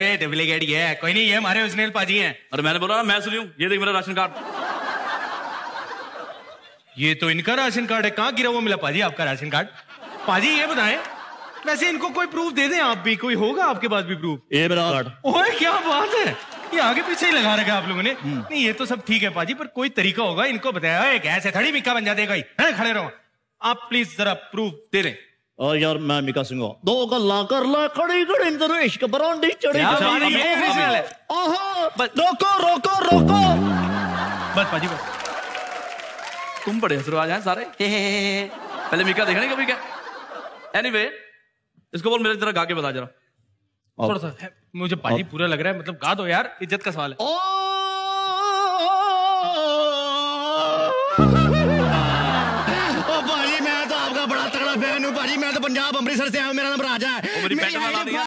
Duplicate ये है, कोई नहीं, ये हमारे ओरिजिनल पाजी हैं। अरे मैंने बोला ना मैं सुनियो, ये देख मेरा राशन कार्ड। ये तो इनका राशन कार्ड है, कहाँ गिरा हुआ मिला पाजी आपका राशन कार्ड? पाजी ये बताएं, वैसे इनको कोई प्रूफ दे दें आप भी, कोई होगा आपके पास भी प्रूफ? ये मेरा कार्ड। ओए क्या बात है, ये आगे पीछे ही लगा रखा आप लोगों ने। नहीं ये तो सब ठीक है पाजी, पर कोई तरीका होगा इनको बताया, कैसे थड़ी मिक्का बन जाते कोई, खड़े रहो आप, प्लीज जरा प्रूफ दे दें। और यार मैं मिका सिंह दो गल्ला कर ला खड़ी खड़ी तेरे इश्क बरांडी चढ़ी। रोको रोको रोको बस पाजी बस। तुम बड़े हंसरवाज हैं सारे। पहले मीका देखने कभी क्या। एनीवे इसको बोल मेरे जरा गा के बता जरा थोड़ा सा। मुझे पाजी पूरा लग रहा है, मतलब गा दो यार, इज्जत का सवाल है। भाजी मैं तो आपका बड़ा तगड़ा फैन हूँ भाजी, मैं तो पंजाब अमृतसर से आया हूँ, मेरा नाम राजा है। मेरी पैंट वाला